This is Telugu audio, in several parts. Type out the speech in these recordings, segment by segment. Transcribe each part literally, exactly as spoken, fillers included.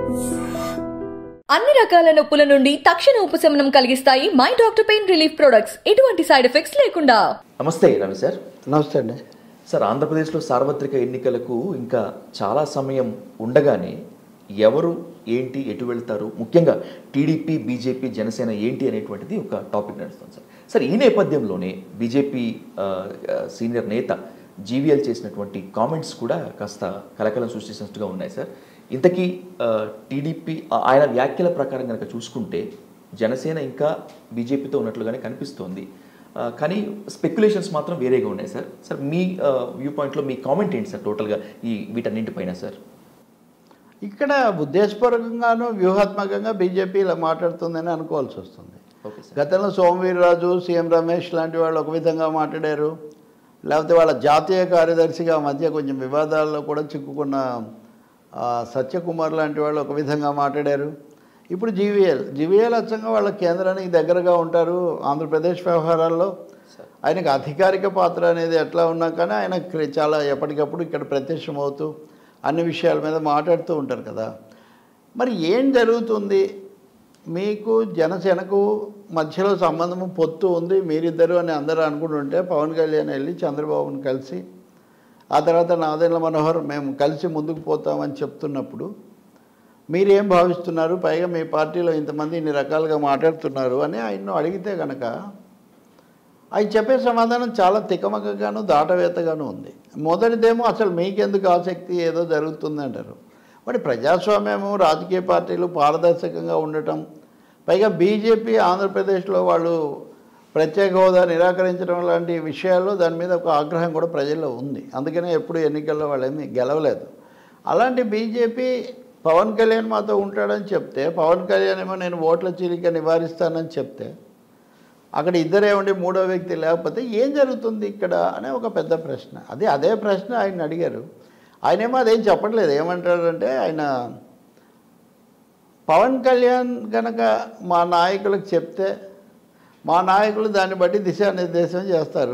అన్ని రకాల నొప్పుల నుండి తక్షణ ఉపశమనం కలిగిస్తాయి my doctor pain relief products ఎటువంటి సైడ్ ఎఫెక్ట్స్ లేకుండా. నమస్తే రవి సార్. నమస్తే అండి సార్. ఆంధ్రప్రదేశ్లో సార్వత్రిక ఎన్నికలకు ఇంకా చాలా సమయం ఉండగానే ఎవరు ఏంటి ఎటు వెళ్తారు, ముఖ్యంగా టీడీపీ బీజేపీ జనసేన ఏంటి అనేటువంటిది ఒక టాపిక్ నడుస్తుంది సార్. సార్ ఈ నేపథ్యంలోనే బీజేపీ సీనియర్ నేత జీవీఎల్ చేసినటువంటి కామెంట్స్ కూడా కాస్త కలకలం సృష్టించినట్టుగా ఉన్నాయి సార్. ఇంతకీ టీడీపీ ఆయన వ్యాఖ్యల ప్రకారం కనుక చూసుకుంటే జనసేన ఇంకా బీజేపీతో ఉన్నట్లుగానే కనిపిస్తోంది, కానీ స్పెక్యులేషన్స్ మాత్రం వేరేగా ఉన్నాయి సార్. సార్ మీ వ్యూ పాయింట్లో మీ కామెంట్ ఏంటి సార్ టోటల్గా ఈ వీటన్నింటిపైన సార్? ఇక్కడ ఉద్దేశపూర్వకంగాను వ్యూహాత్మకంగా బీజేపీ ఇలా మాట్లాడుతుందని అనుకోవాల్సి వస్తుంది. గతంలో సోమవీర్రాజు, సీఎం రమేష్ లాంటి వాళ్ళు ఒక విధంగా మాట్లాడారు. లేకపోతే వాళ్ళ జాతీయ కార్యదర్శిగా మధ్య కొంచెం వివాదాల్లో కూడా చిక్కుకున్న సత్యకుమార్ లాంటి వాళ్ళు ఒక విధంగా మాట్లాడారు. ఇప్పుడు జీవీఎల్ జీవీఎల్ అచ్చంగా వాళ్ళ కేంద్రానికి దగ్గరగా ఉంటారు ఆంధ్రప్రదేశ్ వ్యవహారాల్లో. ఆయనకు అధికారిక పాత్ర అనేది ఎట్లా ఉన్నా కానీ ఆయన చాలా ఎప్పటికప్పుడు ఇక్కడ ప్రత్యక్షమవుతూ అన్ని విషయాల మీద మాట్లాడుతూ ఉంటారు కదా. మరి ఏం జరుగుతుంది? మీకు జనసేనకు మధ్యలో సంబంధము పొత్తు ఉంది మీరిద్దరు అని అందరూ అనుకుంటుంటే పవన్ కళ్యాణ్ వెళ్ళి చంద్రబాబుని కలిసి ఆ తర్వాత నాదెండ్ల మనోహర్ మేము కలిసి ముందుకు పోతామని చెప్తున్నప్పుడు మీరేం భావిస్తున్నారు? పైగా మీ పార్టీలో ఇంతమంది ఇన్ని రకాలుగా మాట్లాడుతున్నారు అని ఆయన్ను అడిగితే కనుక ఆయన చెప్పే సమాధానం చాలా తికమకగాను దాటవేతగాను ఉంది. మొదటిదేమో అసలు మీకెందుకు ఆసక్తి, ఏదో జరుగుతుంది అంటారు. మరి ప్రజాస్వామ్యము, రాజకీయ పార్టీలు పారదర్శకంగా ఉండటం, పైగా బీజేపీ ఆంధ్రప్రదేశ్లో వాళ్ళు ప్రత్యేక హోదా నిరాకరించడం లాంటి విషయాల్లో దాని మీద ఒక ఆగ్రహం కూడా ప్రజల్లో ఉంది. అందుకనే ఎప్పుడు ఎన్నికల్లో వాళ్ళేమీ గెలవలేదు. అలాంటి బీజేపీ పవన్ కళ్యాణ్ మాతో ఉంటాడని చెప్తే, పవన్ కళ్యాణ్ ఏమో నేను ఓట్ల చీలిక నివారిస్తానని చెప్తే, అక్కడ ఇద్దరే ఉండి మూడో వ్యక్తి లేకపోతే ఏం జరుగుతుంది ఇక్కడ అనే ఒక పెద్ద ప్రశ్న. అది అదే ప్రశ్న ఆయన అడిగారు. ఆయనేమో అదేం చెప్పట్లేదు. ఏమంటాడంటే ఆయన పవన్ కళ్యాణ్ కనుక మా నాయకులకు చెప్తే మా నాయకులు దాన్ని బట్టి దిశానిర్దేశం చేస్తారు,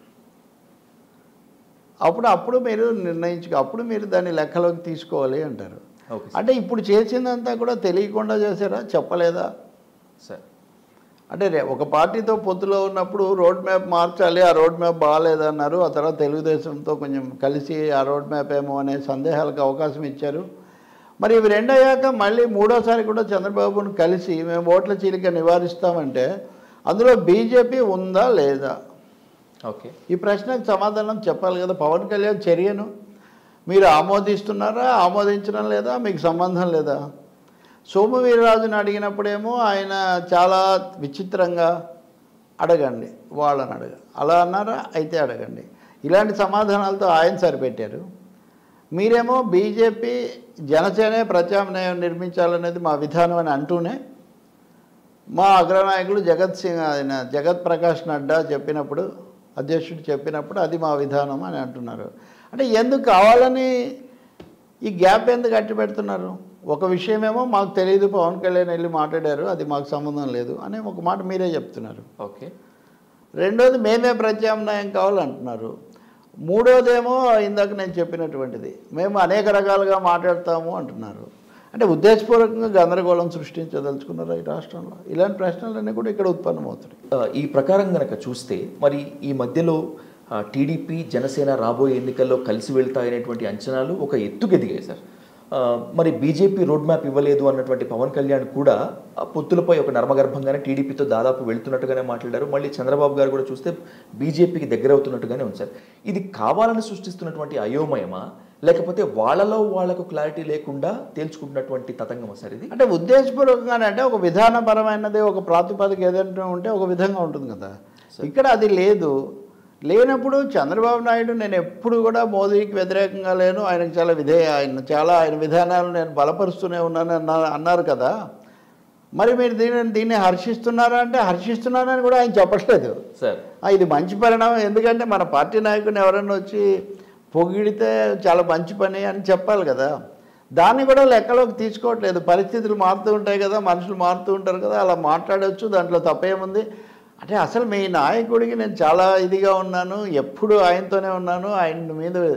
అప్పుడు అప్పుడు మీరు నిర్ణయించుకో అప్పుడు మీరు దాన్ని లెక్కలోకి తీసుకోవాలి అంటారు. అంటే ఇప్పుడు చేసిందంతా కూడా తెలియకుండా చేశారా, చెప్పలేదా సార్? అంటే ఒక పార్టీతో పొత్తులో ఉన్నప్పుడు రోడ్ మ్యాప్ మార్చాలి, ఆ రోడ్ మ్యాప్ బాగాలేదన్నారు. ఆ తర్వాత తెలుగుదేశంతో కొంచెం కలిసి ఆ రోడ్ మ్యాప్ ఏమో అనే సందేహాలకు అవకాశం ఇచ్చారు. మరి ఇవి రెండయ్యాక మళ్ళీ మూడోసారి కూడా చంద్రబాబును కలిసి మేము ఓట్ల చీలిక నివారిస్తామంటే అందులో బీజేపీ ఉందా లేదా? ఓకే, ఈ ప్రశ్నకు సమాధానం చెప్పాలి కదా. పవన్ కళ్యాణ్ చర్యను మీరు ఆమోదిస్తున్నారా, ఆమోదించడం లేదా, మీకు సంబంధం లేదా? సోమవీర్రాజుని అడిగినప్పుడేమో ఆయన చాలా విచిత్రంగా అడగండి వాళ్ళని అడగ అలా అన్నారా, అయితే అడగండి, ఇలాంటి సమాధానాలతో ఆయన సరిపెట్టారు. మీరేమో బీజేపీ జనసేనే ప్రత్యామ్నాయం నిర్మించాలనేది మా విధానం అని అంటూనే మా అగ్రనాయకులు జగత్ సింగ్ ఆయన జగత్ ప్రకాష్ నడ్డా చెప్పినప్పుడు, అధ్యక్షుడు చెప్పినప్పుడు అది మా విధానం అని అంటున్నారు. అంటే ఎందుకు కావాలని ఈ గ్యాప్ ఎందుకు అట్టి పెడుతున్నారు? ఒక విషయమేమో మాకు తెలియదు, పవన్ కళ్యాణ్ వెళ్ళి మాట్లాడారు, అది మాకు సంబంధం లేదు అనే ఒక మాట మీరే చెప్తున్నారు. ఓకే, రెండోది మేమే ప్రత్యామ్నాయం కావాలంటున్నారు. మూడోదేమో ఇందాక నేను చెప్పినటువంటిది మేము అనేక రకాలుగా మాట్లాడతాము అంటున్నారు. అంటే ఉద్దేశపూర్వకంగా గందరగోళం సృష్టించదలుచుకున్నారు ఈ రాష్ట్రంలో. ఇలాంటి ప్రశ్నలన్నీ కూడా ఇక్కడ ఉత్పన్నమవుతాయి. ఈ ప్రకారం కనుక చూస్తే మరి ఈ మధ్యలో టీడీపీ జనసేన రాబోయే ఎన్నికల్లో కలిసి వెళ్తాయనేటువంటి అంచనాలు ఒక ఎత్తుకెదిగాయి సార్. మరి బీజేపీ రోడ్ మ్యాప్ ఇవ్వలేదు అన్నటువంటి పవన్ కళ్యాణ్ కూడా పొత్తులపై ఒక నర్మగర్భంగానే టీడీపీతో దాదాపు వెళ్తున్నట్టుగానే మాట్లాడారు. మళ్ళీ చంద్రబాబు గారు కూడా చూస్తే బీజేపీకి దగ్గర అవుతున్నట్టుగానే ఉంచారు. ఇది కావాలని సృష్టిస్తున్నటువంటి అయోమయమా, లేకపోతే వాళ్ళలో వాళ్లకు క్లారిటీ లేకుండా తేల్చుకుంటున్నటువంటి తతంగమా సార్ ఇది? అంటే ఉద్దేశపూర్వకంగానే అంటే ఒక విధానపరమైనది ఒక ప్రాతిపదిక ఏదైనా ఉంటే ఒక విధంగా ఉంటుంది కదా. ఇక్కడ అది లేదు. లేనప్పుడు చంద్రబాబు నాయుడు నేను ఎప్పుడు కూడా మోదీకి వ్యతిరేకంగా లేను, ఆయనకు చాలా విధేయ ఆయన చాలా ఆయన విధానాలు నేను బలపరుస్తూనే ఉన్నాను అన్నా అన్నారు కదా. మరి మీరు దీన్ని దీన్ని హర్షిస్తున్నారా అంటే హర్షిస్తున్నారని కూడా ఆయన చెప్పట్లేదు సార్. ఇది మంచి పరిణామం, ఎందుకంటే మన పార్టీ నాయకుని ఎవరైనా వచ్చి పొగిడితే చాలా మంచి పని అని చెప్పాలి కదా. దాన్ని కూడా లెక్కలోకి తీసుకోవట్లేదు. పరిస్థితులు మారుతూ ఉంటాయి కదా, మనుషులు మారుతూ ఉంటారు కదా, అలా మాట్లాడవచ్చు, దాంట్లో తప్పేముంది. అంటే అసలు మీ నాయకుడికి నేను చాలా ఇదిగా ఉన్నాను, ఎప్పుడు ఆయనతోనే ఉన్నాను, ఆయన మీద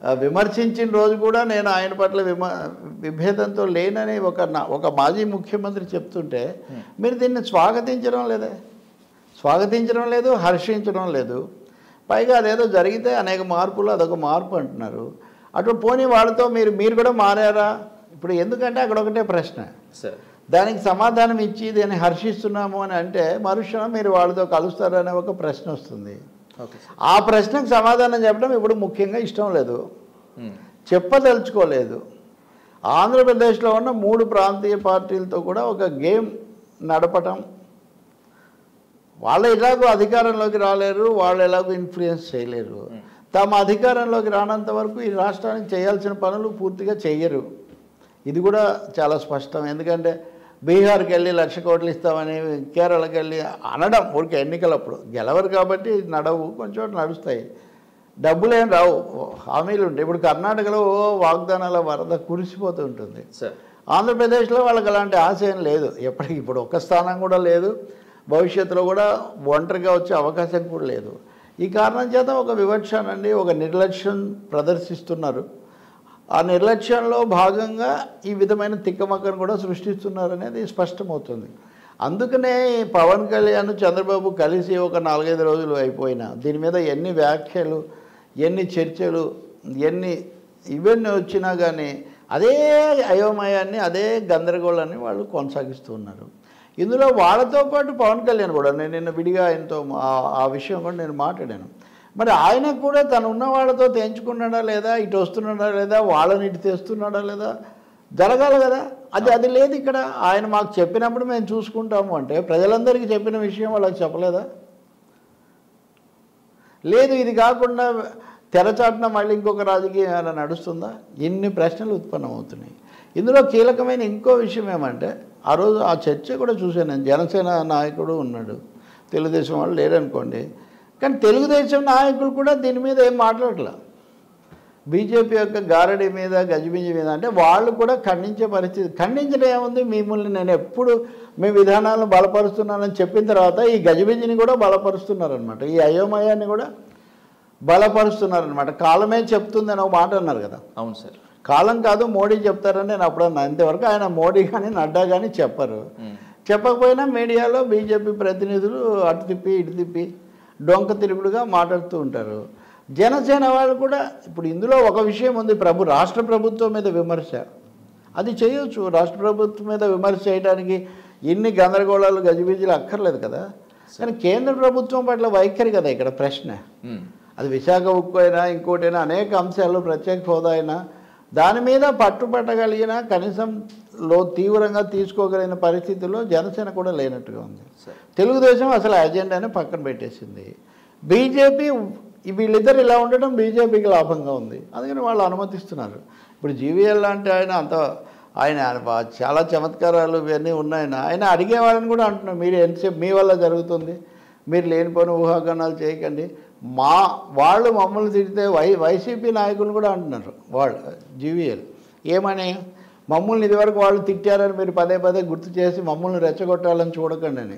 విమర్శించిన రోజు కూడా నేను ఆయన పట్ల విమ విభేదంతో లేనని ఒక ఒక మాజీ ముఖ్యమంత్రి చెప్తుంటే మీరు దీన్ని స్వాగతించడం లేదే, స్వాగతించడం లేదు, హర్షించడం లేదు. పైగా అదేదో జరిగితే అనేక మార్పులు అదొక మార్పు అంటున్నారు. అటు పోనీ వాళ్ళతో మీరు మీరు కూడా మారారా? ఇప్పుడు ఎందుకంటే అక్కడ ఒకటే ప్రశ్న, దానికి సమాధానం ఇచ్చి దీన్ని హర్షిస్తున్నాము అని అంటే మరుక్షణం మీరు వాళ్ళతో కలుస్తారనే ఒక ప్రశ్న వస్తుంది. ఆ ప్రశ్నకు సమాధానం చెప్పడం ఇప్పుడు ముఖ్యంగా ఇష్టం లేదు, చెప్పదలుచుకోలేదు. ఆంధ్రప్రదేశ్లో ఉన్న మూడు ప్రాంతీయ పార్టీలతో కూడా ఒక గేమ్ నడపటం, వాళ్ళు ఎలాగో అధికారంలోకి రాలేరు, వాళ్ళు ఎలాగో ఇన్ఫ్లుయెన్స్ చేయలేరు. తమ అధికారంలోకి రానంత వరకు ఈ రాష్ట్రానికి చేయాల్సిన పనులు పూర్తిగా చెయ్యరు. ఇది కూడా చాలా స్పష్టం. ఎందుకంటే బీహార్కి వెళ్ళి లక్ష కోట్లు ఇస్తామని, కేరళకి వెళ్ళి అనడం ఊరికి ఎన్నికలప్పుడు గెలవరు కాబట్టి నడవు, కొంచెం నడుస్తాయి, డబ్బులు ఏం రావు, హామీలు ఉంటాయి. ఇప్పుడు కర్ణాటకలో వాగ్దానాల వరద కురిసిపోతూ ఉంటుంది. ఆంధ్రప్రదేశ్లో వాళ్ళకి అలాంటి ఆశ ఏం లేదు, ఎప్పటికి ఇప్పుడు ఒక్క స్థానం కూడా లేదు, భవిష్యత్తులో కూడా ఒంటరిగా వచ్చే అవకాశం కూడా లేదు. ఈ కారణం చేత ఒక వివక్షనండి, ఒక నిర్లక్ష్యం ప్రదర్శిస్తున్నారు. ఆ నిర్లక్ష్యంలో భాగంగా ఈ విధమైన తిక్కమక్కను కూడా సృష్టిస్తున్నారనేది స్పష్టమవుతుంది. అందుకనే పవన్ కళ్యాణ్ చంద్రబాబు కలిసి ఒక నాలుగైదు రోజులు అయిపోయినా దీని మీద ఎన్ని వ్యాఖ్యలు, ఎన్ని చర్చలు, ఎన్ని ఇవన్నీ వచ్చినా కానీ అదే అయోమయాన్ని, అదే గందరగోళాన్ని వాళ్ళు కొనసాగిస్తూ ఉన్నారు. ఇందులో వాళ్ళతో పాటు పవన్ కళ్యాణ్ కూడా, నేను నిన్న విడిగా ఆయనతో ఆ విషయం కూడా నేను మాట్లాడాను. మరి ఆయనకు కూడా తను ఉన్న వాళ్ళతో తెంచుకున్నాడా లేదా, ఇటు వస్తున్నాడా లేదా, వాళ్ళని ఇటు తెస్తున్నాడా లేదా, జరగాలి కదా. అది అది లేదు ఇక్కడ. ఆయన మాకు చెప్పినప్పుడు మేము చూసుకుంటాము అంటే ప్రజలందరికీ చెప్పిన విషయం వాళ్ళకి చెప్పలేదా? లేదు. ఇది కాకుండా తెరచాటున మళ్ళీ ఇంకొక రాజకీయం ఏమైనా నడుస్తుందా? ఇన్ని ప్రశ్నలు ఉత్పన్నమవుతున్నాయి. ఇందులో కీలకమైన ఇంకో విషయం ఏమంటే, ఆ రోజు ఆ చర్చ కూడా చూశాను నేను. జనసేన నాయకుడు ఉన్నాడు, తెలుగుదేశం వాళ్ళు లేరనుకోండి, కానీ తెలుగుదేశం నాయకులు కూడా దీని మీద ఏం మాట్లాడలే. బీజేపీ యొక్క గారడి మీద, గజిబిజి మీద అంటే వాళ్ళు కూడా ఖండించే పరిస్థితి. ఖండించడం ఏముంది, మిమ్మల్ని నేను ఎప్పుడు మీ విధానాలను బలపరుస్తున్నానని చెప్పిన తర్వాత ఈ గజిబిజిని కూడా బలపరుస్తున్నారనమాట, ఈ అయోమయాన్ని కూడా బలపరుస్తున్నారనమాట. కాలమే చెప్తుంది అని ఒక మాట అన్నారు కదా. అవును సార్. కాలం కాదు మోడీ చెప్తారని నేను అప్పుడన్నా. ఇంతవరకు ఆయన మోడీ కానీ నడ్డా కానీ చెప్పరు. చెప్పకపోయినా మీడియాలో బీజేపీ ప్రతినిధులు అటు తిప్పి ఇటు తిప్పి డొంక తిరుగుడుగా మాట్లాడుతూ ఉంటారు. జనసేన వాళ్ళు కూడా ఇప్పుడు ఇందులో ఒక విషయం ఉంది, ప్రభు రాష్ట్ర ప్రభుత్వం మీద విమర్శ, అది చేయొచ్చు. రాష్ట్ర ప్రభుత్వం మీద విమర్శ చేయడానికి ఇన్ని గందరగోళాలు గజిబిజీలు అక్కర్లేదు కదా. కానీ కేంద్ర ప్రభుత్వం పట్ల వైఖరి కదా ఇక్కడ ప్రశ్న. అది విశాఖ ఉక్కు అయినా ఇంకోటైనా అనేక అంశాలు, ప్రత్యేక హోదా అయినా దాని మీద పట్టుపట్టగలిగిన, కనీసం లో తీవ్రంగా తీసుకోగలిగిన పరిస్థితుల్లో జనసేన కూడా లేనట్టుగా ఉంది. తెలుగుదేశం అసలు అజెండాని పక్కన పెట్టేసింది. బీజేపీ వీళ్ళిద్దరు ఇలా ఉండటం బీజేపీకి లాభంగా ఉంది, అందుకని వాళ్ళు అనుమతిస్తున్నారు. ఇప్పుడు జీవీఎల్ లాంటి ఆయన అంత ఆయన చాలా చమత్కారాలు ఇవన్నీ ఉన్నాయని ఆయన అడిగేవాళ్ళని కూడా అంటున్నారు, మీరు ఎంతసేపు మీ వల్ల జరుగుతుంది, మీరు లేనిపోయిన ఊహాగానాలు చేయకండి. మా వాళ్ళు మమ్మల్ని తిడితే వై వైసీపీ నాయకులు కూడా అంటున్నారు, వాళ్ళు జీవీఎల్ ఏమని, మమ్మల్ని ఇదివరకు వాళ్ళు తిట్టారని మీరు పదే పదే గుర్తు చేసి మమ్మల్ని రెచ్చగొట్టాలని చూడకండి అని.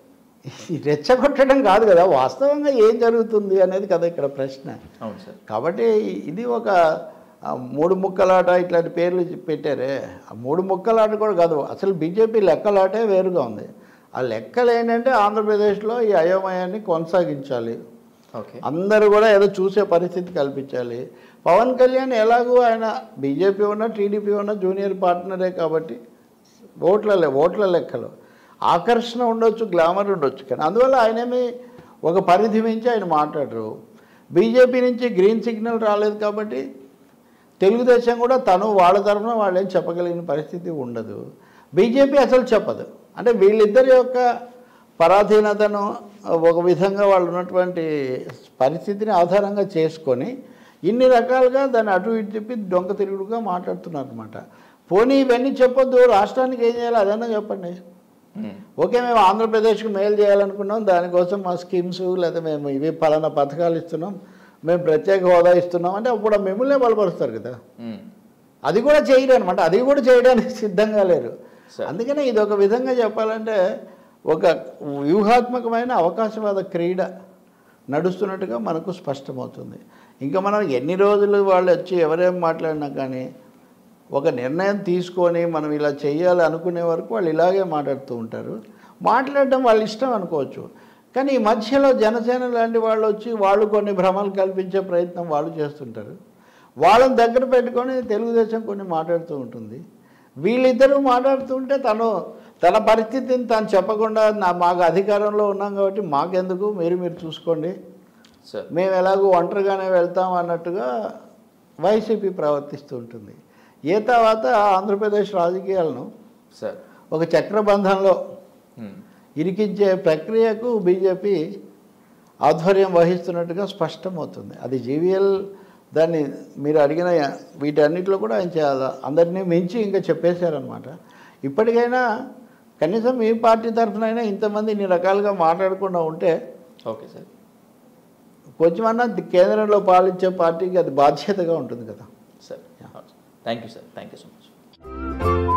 రెచ్చగొట్టడం కాదు కదా, వాస్తవంగా ఏం జరుగుతుంది అనేది కదా ఇక్కడ ప్రశ్న. అవును సార్. కాబట్టి ఇది ఒక మూడు ముక్కలాట ఇట్లాంటి పేర్లు పెట్టారే, ఆ మూడు ముక్కలాట కూడా కాదు, అసలు బీజేపీ లెక్కలాటే వేరుగా ఉంది. ఆ లెక్కలు ఏంటంటే ఆంధ్రప్రదేశ్లో ఈ అయోమయాన్ని కొనసాగించాలి, అందరూ కూడా ఏదో చూసే పరిస్థితి కల్పించాలి. పవన్ కళ్యాణ్ ఎలాగూ ఆయన బీజేపీ ఉన్న టీడీపీ ఉన్న జూనియర్ పార్ట్నరే కాబట్టి ఓట్ల ఓట్ల లెక్కలు ఆకర్షణ ఉండొచ్చు, గ్లామర్ ఉండొచ్చు, కానీ అందువల్ల ఆయనేమి ఒక పరిధి మించి ఆయన మాట్లాడరు. బీజేపీ నుంచి గ్రీన్ సిగ్నల్ రాలేదు కాబట్టి తెలుగుదేశం కూడా తను వాళ్ళ తరఫున వాళ్ళు ఏం చెప్పగలిగిన పరిస్థితి ఉండదు. బీజేపీ అసలు చెప్పదు. అంటే వీళ్ళిద్దరి యొక్క పరాధీనతను ఒక విధంగా వాళ్ళు ఉన్నటువంటి పరిస్థితిని ఆధారంగా చేసుకొని ఇన్ని రకాలుగా దాన్ని అటు ఇటు చెప్పి దొంగ తిరుగుడుగా మాట్లాడుతున్నారు అనమాట. పోనీ ఇవన్నీ చెప్పొద్దు, రాష్ట్రానికి ఏం చేయాలో అదన్నా చెప్పండి. ఓకే, మేము ఆంధ్రప్రదేశ్కి మేలు చేయాలనుకున్నాం, దానికోసం మా స్కీమ్స్ లేదా మేము ఇవి పలానా పథకాలు ఇస్తున్నాం, మేము ప్రత్యేక హోదా ఇస్తున్నాం అంటే అప్పుడు మిమ్మల్నే బలపరుస్తారు కదా. అది కూడా చేయరు అనమాట, అది కూడా చేయడానికి సిద్ధంగా లేరు. అందుకనే ఇది ఒక విధంగా చెప్పాలంటే ఒక వ్యూహాత్మకమైన అవకాశవాద క్రీడ నడుస్తున్నట్టుగా మనకు స్పష్టమవుతుంది. ఇంకా మనం ఎన్ని రోజులు వాళ్ళు వచ్చి ఎవరేం మాట్లాడినా కానీ ఒక నిర్ణయం తీసుకొని మనం ఇలా చేయాలి అనుకునే వరకు వాళ్ళు ఇలాగే మాట్లాడుతూ ఉంటారు. మాట్లాడడం వాళ్ళ ఇష్టం అనుకోవచ్చు. కానీ ఈ మధ్యలో జనసేన లాంటి వాళ్ళు వచ్చి వాళ్ళు కొన్ని భ్రమలు కల్పించే ప్రయత్నం వాళ్ళు చేస్తుంటారు. వాళ్ళని దగ్గర పెట్టుకొని తెలుగుదేశం కొన్ని మాట్లాడుతూ ఉంటుంది. వీళ్ళిద్దరూ మాట్లాడుతుంటే తను తన పరిస్థితిని తాను చెప్పకుండా నా మాకు అధికారంలో ఉన్నాం కాబట్టి మాకెందుకు, మీరు మీరు చూసుకోండి, మేము ఎలాగో ఒంటరిగానే వెళ్తాం అన్నట్టుగా వైసీపీ ప్రవర్తిస్తూ ఉంటుంది. ఏ తర్వాత ఆంధ్రప్రదేశ్ రాజకీయాలను ఒక చక్రబంధంలో ఇరికించే ప్రక్రియకు బీజేపీ ఆధ్వర్యం వహిస్తున్నట్టుగా స్పష్టమవుతుంది. అది జీవీఎల్ దాన్ని మీరు అడిగిన వీటన్నిటిలో కూడా ఆయన చేయాలి, అందరినీ మించి ఇంకా చెప్పేశారనమాట. ఇప్పటికైనా కనీసం మీ పార్టీ తరఫునైనా ఇంతమంది ఇన్ని రకాలుగా మాట్లాడకుండా ఉంటే ఓకే సార్, కొంచెమన్నా కేంద్రంలో పాలించే పార్టీకి అది బాధ్యతగా ఉంటుంది కదా sir. Thank you sir, thank you so much.